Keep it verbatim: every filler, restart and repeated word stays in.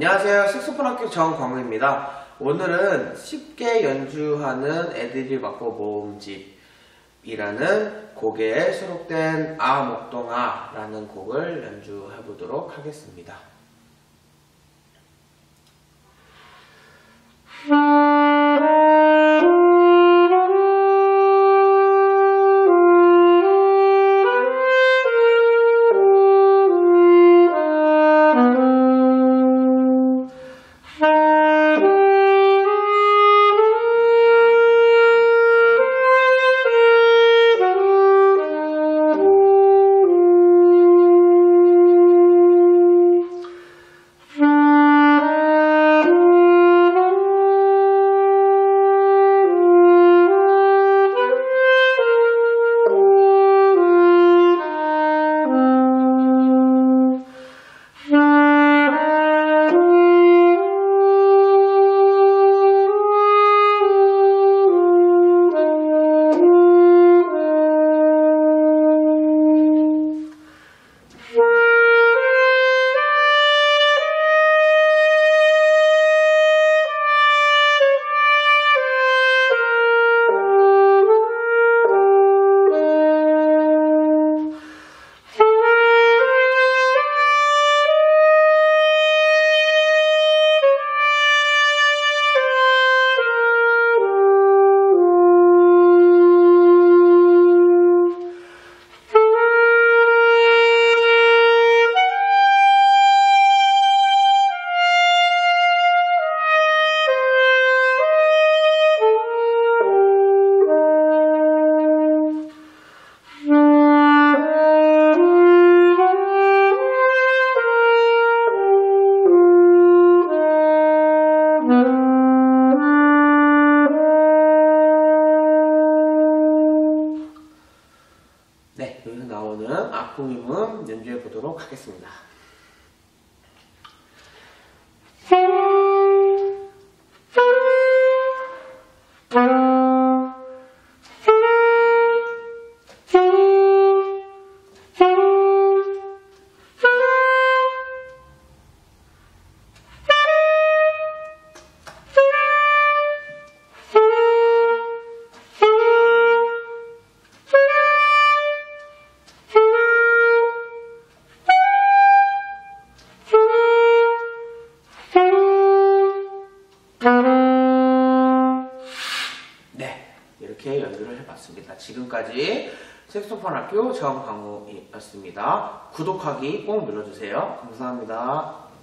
안녕하세요. 색소폰 학교 정광우입니다. 오늘은 쉽게 연주하는 애드립 악보 모음집이라는 곡에 수록된 아 목동아 라는 곡을 연주해 보도록 하겠습니다. 네, 여기서 나오는 악보음은 연주해 보도록 하겠습니다. 이렇게 연주를 해봤습니다. 지금까지 색소폰 학교 정광우였습니다. 구독하기 꼭 눌러주세요. 감사합니다.